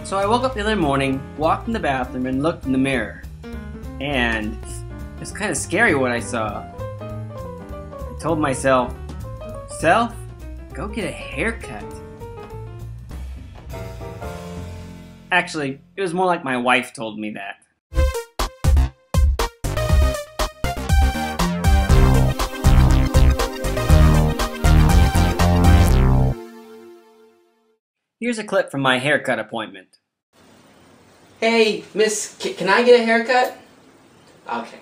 So I woke up the other morning, walked in the bathroom, and looked in the mirror. And it's kind of scary what I saw. I told myself, "Self, go get a haircut." Actually, it was more like my wife told me that. Here's a clip from my haircut appointment. Hey, miss, can I get a haircut? Okay.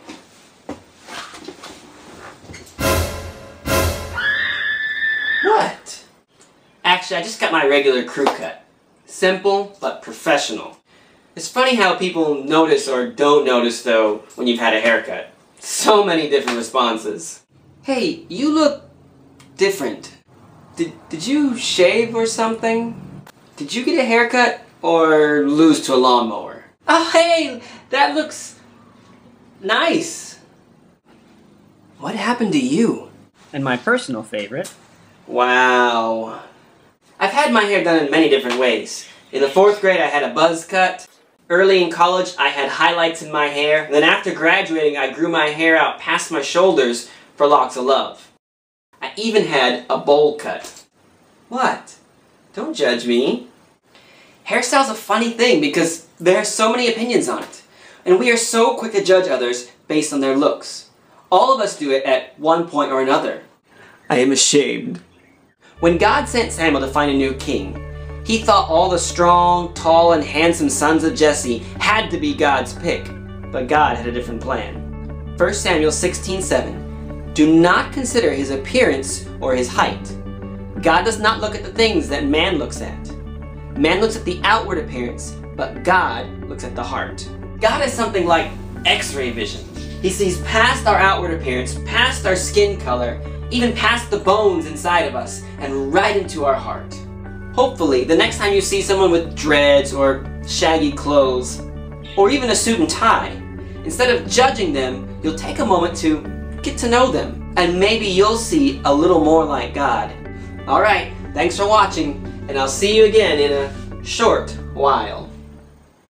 What? Actually, I just got my regular crew cut. Simple, but professional. It's funny how people notice or don't notice, though, when you've had a haircut. So many different responses. Hey, you look different. Did you shave or something? Did you get a haircut or lose to a lawnmower? Oh, hey, that looks nice. What happened to you? And my personal favorite. Wow. I've had my hair done in many different ways. In the 4th grade, I had a buzz cut. Early in college, I had highlights in my hair. And then after graduating, I grew my hair out past my shoulders for locks of love. I even had a bowl cut. What? Don't judge me. Hairstyle's a funny thing because there are so many opinions on it. And we are so quick to judge others based on their looks. All of us do it at one point or another. I am ashamed. When God sent Samuel to find a new king, he thought all the strong, tall, and handsome sons of Jesse had to be God's pick. But God had a different plan. 1 Samuel 16:7. Do not consider his appearance or his height. God does not look at the things that man looks at. Man looks at the outward appearance, but God looks at the heart. God has something like X-ray vision. He sees past our outward appearance, past our skin color, even past the bones inside of us, and right into our heart. Hopefully, the next time you see someone with dreads or shaggy clothes, or even a suit and tie, instead of judging them, you'll take a moment to get to know them, and maybe you'll see a little more like God. Alright, thanks for watching, and I'll see you again in a short while.